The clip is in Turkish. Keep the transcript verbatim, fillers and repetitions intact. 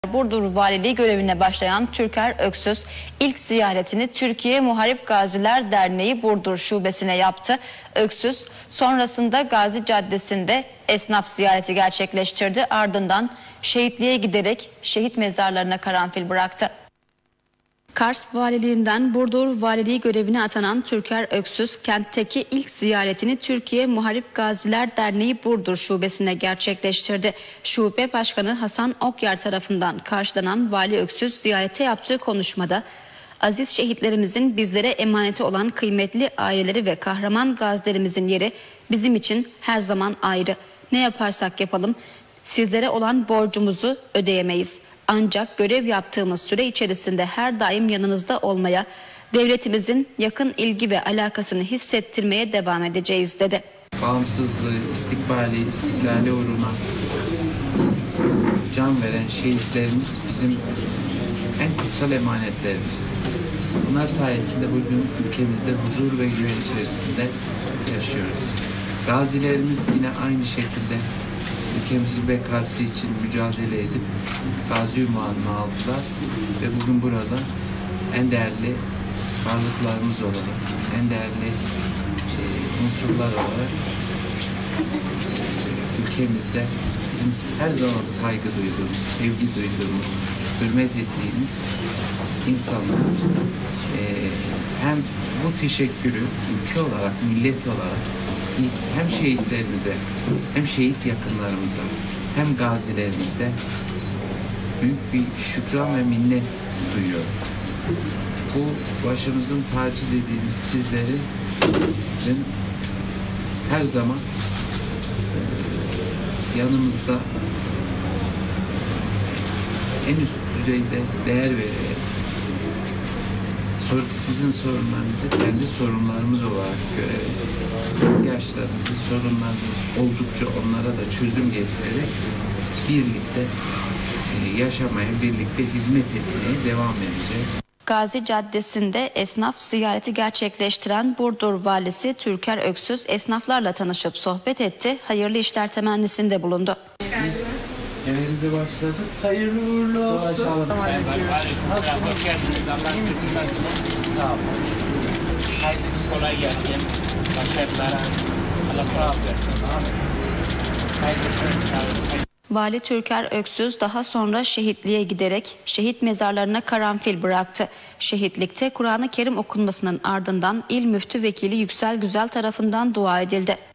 Burdur Valiliği görevine başlayan Türker Öksüz ilk ziyaretini Türkiye Muharip Gaziler Derneği Burdur Şubesi'ne yaptı. Öksüz sonrasında Gazi Caddesi'nde esnaf ziyareti gerçekleştirdi. Ardından şehitliğe giderek şehit mezarlarına karanfil bıraktı. Kars Valiliğinden Burdur Valiliği görevine atanan Türker Öksüz, kentteki ilk ziyaretini Türkiye Muharip Gaziler Derneği Burdur Şubesi'ne gerçekleştirdi. Şube Başkanı Hasan Okyar tarafından karşılanan Vali Öksüz ziyarete yaptığı konuşmada, aziz şehitlerimizin bizlere emaneti olan kıymetli aileleri ve kahraman gazilerimizin yeri bizim için her zaman ayrı. Ne yaparsak yapalım sizlere olan borcumuzu ödeyemeyiz. Ancak görev yaptığımız süre içerisinde her daim yanınızda olmaya, devletimizin yakın ilgi ve alakasını hissettirmeye devam edeceğiz dedi. Bağımsızlığı, istikbali, istiklali uğruna can veren şehitlerimiz bizim en kutsal emanetlerimiz. Bunlar sayesinde bugün ülkemizde huzur ve güven içerisinde yaşıyoruz. Gazilerimiz yine aynı şekilde ülkemizin bekası için mücadele edip gazi unvanını aldılar ve bugün burada en değerli varlıklarımız olarak, en değerli e, unsurlar olarak e, ülkemizde bizim her zaman saygı duyduğumuz, sevgi duyduğumuz, hürmet ettiğimiz insanlar e, hem bu teşekkürü ülke olarak, millet olarak biz hem şehitlerimize, hem şehit yakınlarımıza, hem gazilerimize büyük bir şükran ve minnet duyuyoruz. Bu başımızın tacı dediğimiz sizlerin her zaman e, yanımızda en üst düzeyde değer vererek sizin sorunlarınızı kendi sorunlarımız olarak görerek, ihtiyaçlarınızı, sorunlarınız oldukça onlara da çözüm getirerek birlikte yaşamaya, birlikte hizmet etmeye devam edeceğiz. Gazi Caddesi'nde esnaf ziyareti gerçekleştiren Burdur Valisi Türker Öksüz esnaflarla tanışıp sohbet etti, hayırlı işler temennisinde bulundu. Yemeğinize başladık. Hayırlı uğurlu olsun. Sağ olun. Kolay gelsin. Başarılar. Allah sağ olsun. Vali Türker Öksüz daha sonra şehitliğe giderek şehit mezarlarına karanfil bıraktı. Şehitlikte Kur'an-ı Kerim okunmasının ardından İl Müftü Vekili Yüksel Güzel tarafından dua edildi.